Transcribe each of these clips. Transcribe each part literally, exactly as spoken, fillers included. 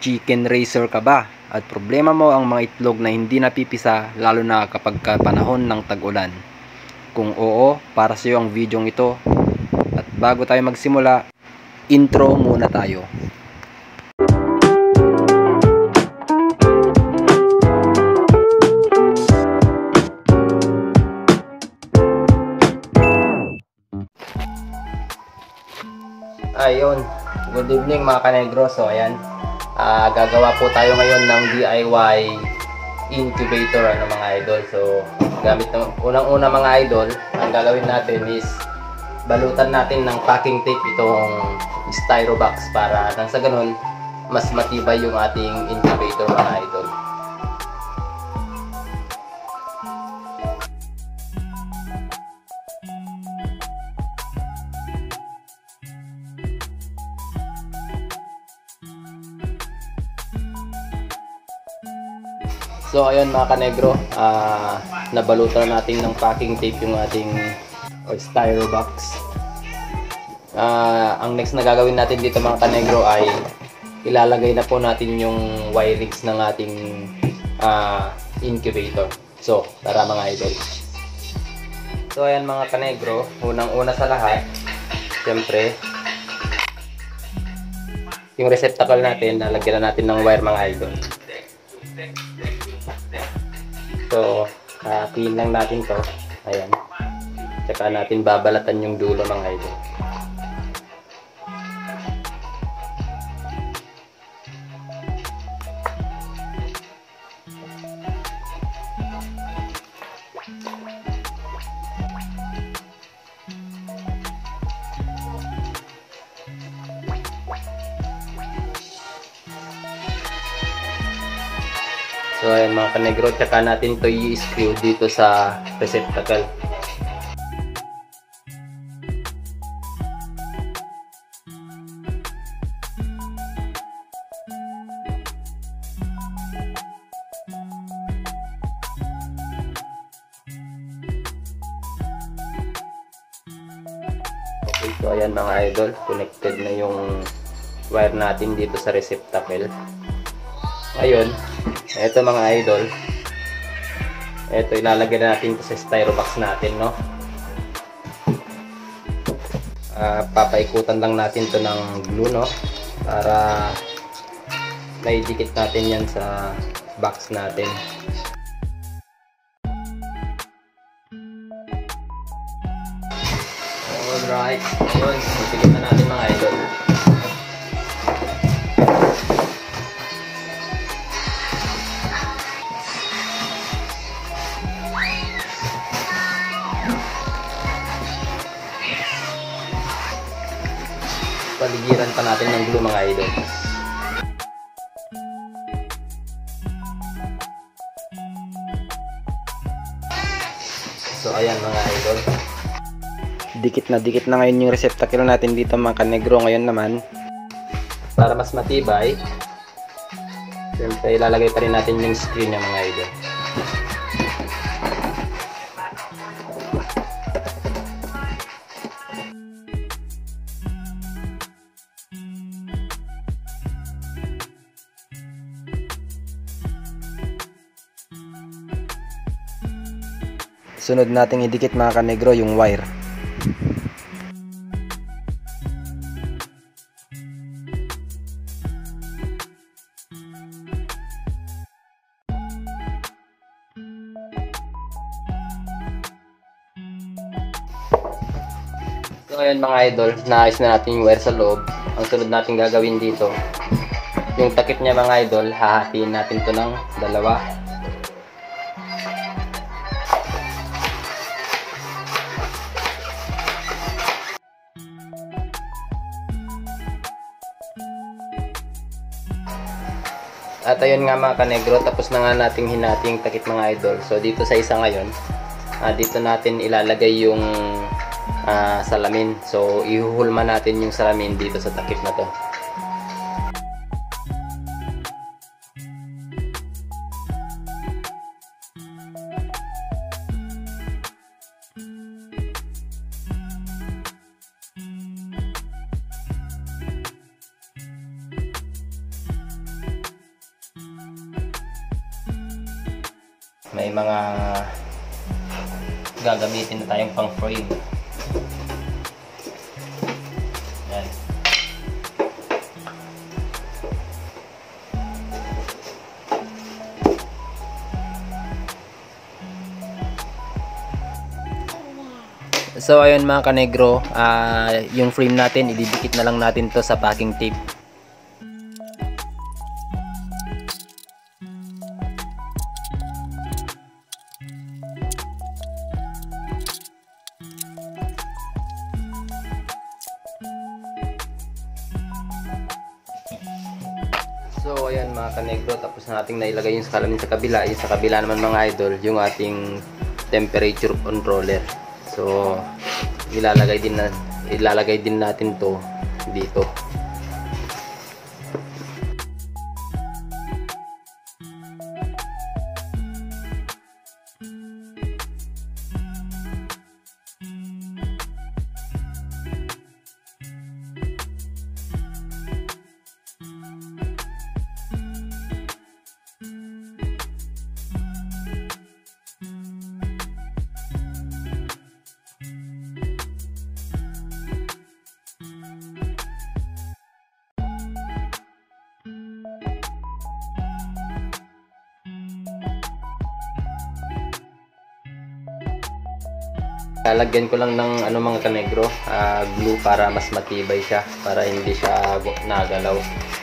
Chicken racer ka ba? At problema mo ang mga itlog na hindi napipisa lalo na kapag panahon ng tag-ulan? Kung oo, para sa iyo ang videong ito. At bago tayo magsimula, intro muna tayo. Ayun, good evening mga kanegro. So ayan, uh, gagawa po tayo ngayon ng D I Y incubator ano mga idol. So gamit ng unang-una mga idol, ang gagawin natin is balutan natin ng packing tape itong styro box para nang sa ganun mas matibay yung ating incubator mga idol. So ayun mga kanegro, uh, nabalutan natin ng packing tape yung ating or styro box. Uh, ang next na gagawin natin dito mga kanegro ay ilalagay na po natin yung wirings ng ating uh, incubator. So tara mga idol. So ayan mga kanegro, unang-una sa lahat, siyempre yung receptacle natin, lalagyan na natin ng wire mga idol. So, uh, clean lang natin to. Ayan. Tsaka natin babalatan yung dulo ng idol. So ayan mga kanegro, tsaka natin to i-screw dito sa receptacle. Okay, so ayan mga idol, connected na yung wire natin dito sa receptacle. Ngayon, eto mga idol, eto ilalagay na natin ito sa styro box natin, no? Uh, papaikutan lang natin to ng glue, no? Para naidikit natin yan sa box natin. Alright, yun, idikit na natin mga idol. Paligiran pa natin ng glue mga idol. So ayan mga idol, dikit na dikit na ngayon yung receptacle natin dito mga kanegro. Ngayon naman, para mas matibay, siyempre ilalagay pa rin natin yung screen niya mga idol. Sunod nating idikit mga kanegro yung wire. So ayan mga idol, naayos na natin yung wire sa loob. Ang sunod natin gagawin dito, yung takip niya mga idol, hahatiin natin to ng dalawa. At ayun nga mga kanegro, tapos na nga nating hinating takip mga idol. So dito sa isa ngayon, uh, dito natin ilalagay yung uh, salamin. So ihuhulma natin yung salamin dito sa takip na to. may mga gagamitin na tayong pang frame. Yan. So ayun mga kanegro, uh, yung frame natin ididikit na lang natin to sa packing tape. So ayan mga kanegro, tapos na nating nailagay yung salamin sa kabila. Yung sa kabila naman mga idol, yung ating temperature controller. So ilalagay din na ilalagay din natin to dito. Lalagyan ko lang ng ano mga kanegro, uh, glue para mas matibay siya, para hindi siya nagalaw.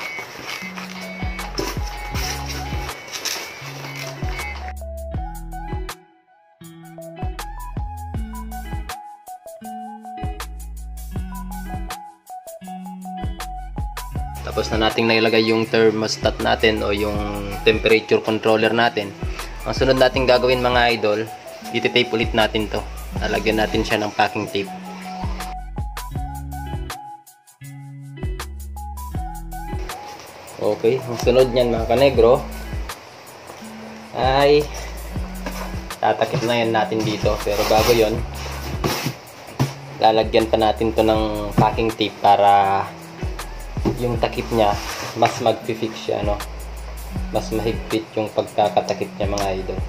Tapos na nating nailagay yung thermostat natin o yung temperature controller natin. Ang sunod nating gagawin mga idol, iti-tape ulit natin to. Lalagyan natin siya ng packing tape. Okay, ang sunod niyan mga kanegro ay tatakip na yan natin dito. Pero bago yon, lalagyan pa natin to ng packing tape para yung takip niya mas mag-fix siya, no? Mas mahigpit yung pagkakatakip niya mga idol.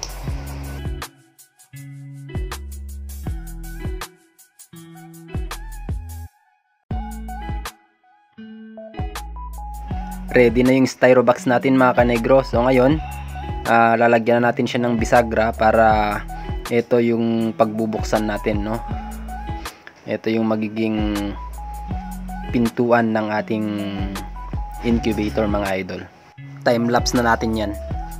Ready na yung styrobox natin mga kanegro. So ngayon, uh, lalagyan na natin siya ng bisagra para ito yung pagbubuksan natin, no? Ito yung magiging pintuan ng ating incubator mga idol. Time lapse na natin yan.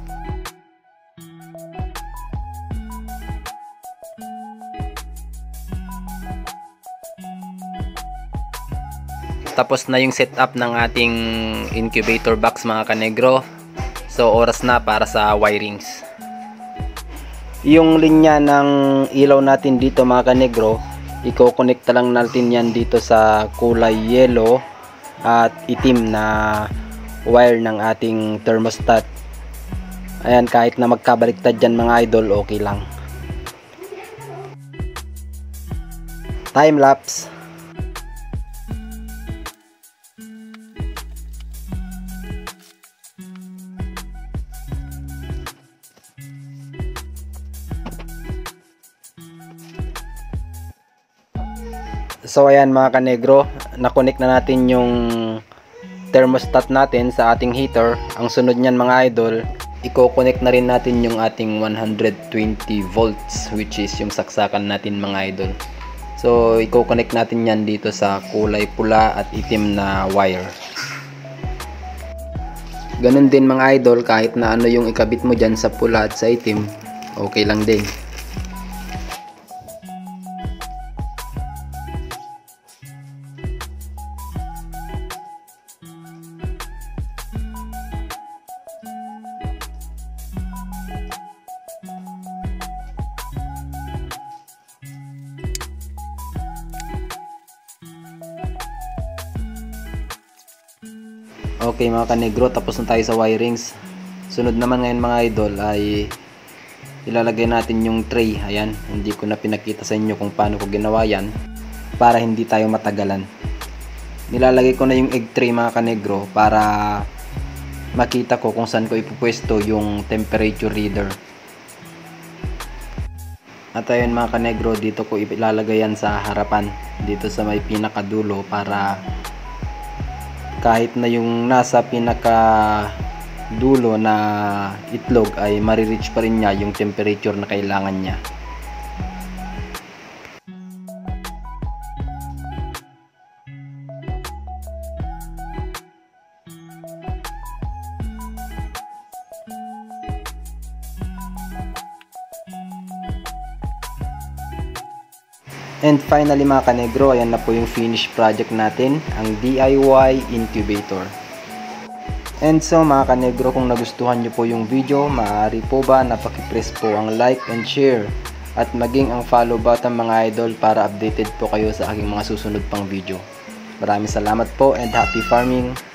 Tapos na yung setup ng ating incubator box mga kanegro. So oras na para sa wirings. Yung linya ng ilaw natin dito mga kanegro, i-connect lang natin yan dito sa kulay yellow at itim na wire ng ating thermostat. Ayan, kahit na magkabaliktad dyan mga idol, okay lang. Time lapse. So ayan mga kanegro, na-connect na natin yung thermostat natin sa ating heater. Ang sunod niyan mga idol, i-connect na rin natin yung ating one hundred twenty volts, which is yung saksakan natin mga idol. So i-connect natin yan dito sa kulay pula at itim na wire. Ganun din mga idol, kahit na ano yung ikabit mo dyan sa pula at sa itim, okay lang din. Okay mga kanegro, tapos na tayo sa wirings. Sunod naman ngayon mga idol ay ilalagay natin yung tray. Ayan, hindi ko na pinakita sa inyo kung paano ko ginawa yan para hindi tayo matagalan. Nilalagay ko na yung egg tray mga kanegro para makita ko kung saan ko ipupwesto yung temperature reader. At ayun mga kanegro, dito ko ilalagay yan sa harapan, dito sa may pinakadulo, para kahit na yung nasa pinakadulo na itlog ay marireach pa rin niya yung temperature na kailangan niya. And finally mga kanegro, ayan na po yung finished project natin, ang D I Y incubator. And so mga kanegro, kung nagustuhan nyo po yung video, maaari po ba na pakipress po ang like and share at maging ang follow button mga idol para updated po kayo sa aking mga susunod pang video. Maraming salamat po and happy farming!